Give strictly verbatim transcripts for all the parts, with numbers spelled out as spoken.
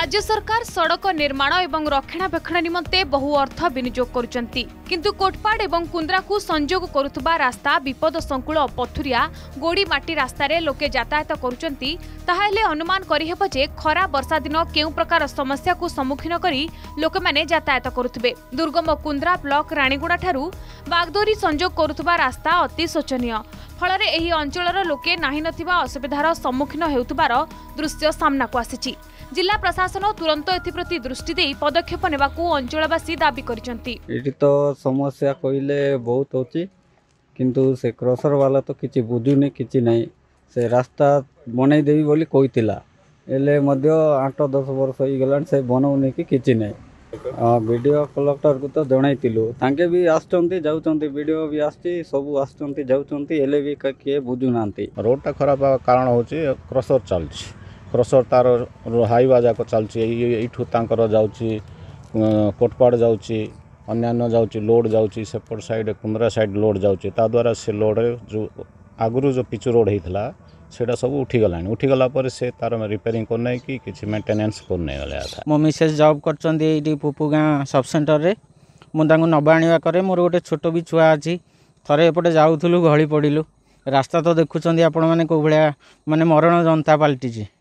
राज्य सरकार सड़क निर्माण एवं रक्षणाबेक्षण निमंते बहु अर्थ विनियोग करुचंती किंतु कोटपाड़ एवं कुंद्रा को संजोग करुथबा रास्ता विपद संकुल पथुरिया गोड़ी माटी रास्तारे लोके यातायात करुचंती ताहाले अनुमान करिहेब जे खरा वर्षा दिन केउ प्रकार समस्या को सम्मुखीन करी लोके माने यातायात करुथबे। दुर्गम कुंद्रा ब्लॉक रानीगुड़ा ठारू बागदोरी संजोग करुथबा रास्ता अति शोचनीय फल एही अंचलर लोके नाही नथिबा असुविधार सम्मुखीन हेउथबार दृश्य सामना को आसिछि। जिला प्रशासन तुरंत एथिप्रति दृष्टि देई पदक्षेप नेबाकू अंचलवासी दाबी करिसंती। एठी तो समस्या कहिले बहुत होची किंतु से क्रॉसर वाला तो किछि बुझुनी किछि नै से रास्ता बनै देबी बोली कहितिला एले मध्य आठ दस वर्ष होई गलान से बनौनी कि किछि नै वीडियो कलेक्टर को तो जणाइतिलु तांके भी आछंती जाउचंती वीडियो भी आछी सब आछंती जाउचंती एले भी के बुझु नांती रोड टा खराब कारण होची क्रॉसर चलची क्रॉसर तार हाईवा जाक चलची एठू तांकर जाउची कोटपाड़ जाउची अन्यान्य जाउची लोड जाउची सेपट साइड कुंद्रा साइड लोड जाउची ता द्वारा से लोड जो आगुरु जो पिचु रोड हेतला सेटा सब उठी गलानी उठी गला पर से तार रिपेयरिंग करने की किछि मेंटेनेंस करने वाला था। मो मिसेस जॉब करचंदी एठी पुपुगां सब सेंटर रे मु तांको नबा आनिवा करे मोर गोटे छोट भी छुआ अछि थरे एपटे जाउथुलु गहली पडिलु रास्ता तो देखुचंदी आपण माने को भलिया माने मरण जनता पलटी छी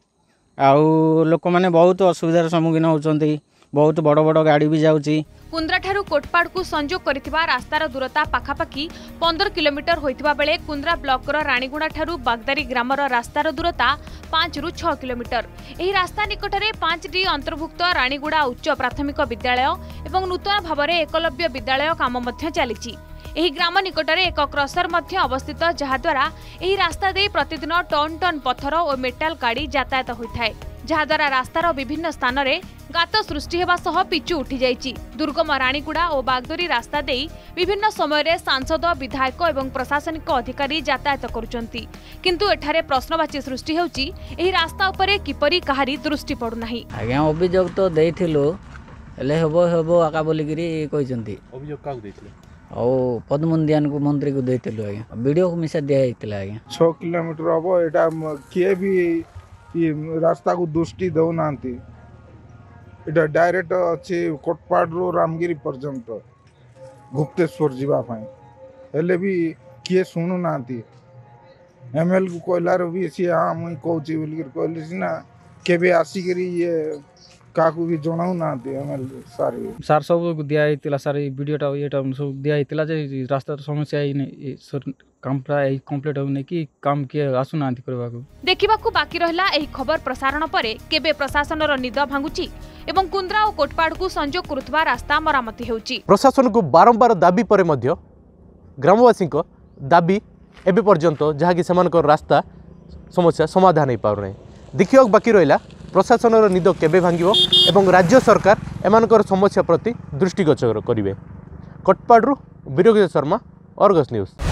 आउ लोक माने बहुत असुविधार सम्मुखीन होचंदी बहुत बड़ बड़ गाड़ी भी जाउची। कुंद्रा ठारू कोटपाड़ को संजोग करिथिबा रास्तार दूरता पाखापाखि पंद्रह किलोमीटर होइथिबा बेले कुंद्रा ब्लॉक रो रानीगुड़ा ठारू बागदारी ग्रामर रास्तार दूरता पांच रु छह किलोमीटर। एही रास्ता निकटरे पांच डी अंतर्भुक्त रानीगुड़ा उच्च प्राथमिक विद्यालय एवं नूतन भावरे एकलव्य विद्यालय काम मध्य चलिछि। एही ग्राम निकटरे एक क्रॉसर मध्य अवस्थित जहाँ द्वारा एही रास्ता दे प्रतिदिन टन टन पत्थर और मेटाल गाड़ी यातायात होइथाय जहाँ द्वारा रास्तार विभिन्न स्थान रे गात सृष्टि हेबा सह पिचु उठी जाइछि। दुर्गम रानीगुड़ा और बागदोरी रास्ता दे विभिन्न समय रे सांसद विधायक एवं प्रशासनिक अधिकारी यातायात करुचंती किंतु एठारे प्रश्नवाची सृष्टि हेउछि एही रास्ता उपरे किपरि कहारी दृष्टि पडु नाही। आज्ञा अभियोग तो देइथिलो एले हेबो हेबो आका बोलिगिरी कहिसंती अभियोग काउ देइथिले और पद्मनदियान को मंत्री को देइथिलो आज्ञा वीडियो को मिसा दिया हेतिला आज्ञा छह किलोमीटर हबो एटा किए भी ये रास्ता को दृष्टि दौ नांती एटा डायरेक्ट अछि कोटपाड़ रो रामगिरी पर्यंत गुप्तेश्वर जीवा पाए हेले भी किए सुनु नांती एमएल को कोइलार भी सी हां मुई कहूची बोली कहली सिना केबे आसी करी ये काकू भी जणाउ नांती एमएल सारी सार सब दिया हेतिला सारी वीडियोटा एटा सब दिया हेतिला जे रास्ता समस्या ही काम प्राय कंप्लीट होने की काम किए आसु नांती करबा को देखिबा को बाकी रहला एही खबर प्रसारण परे केबे प्रशासन रो निद भांगुची एवं कुंद्रा और कोटपाड़ को संजोग करुथबा रास्ता मरामती हेउची। प्रशासन को बारंबार दाबी परे मध्य ग्रामवासी को दाबी एबे पर्यंत जहा कि सेमानकर रास्ता समस्या समाधान हो पार नै देखियो बाकी रहला प्रशासन रो निद केबे भांगिबो एवं राज्य सरकार एमानकर समस्या प्रति दृष्टिगोचर करिवे। कोटपाड़ रु वीरकेश शर्मा, अर्गस न्यूज।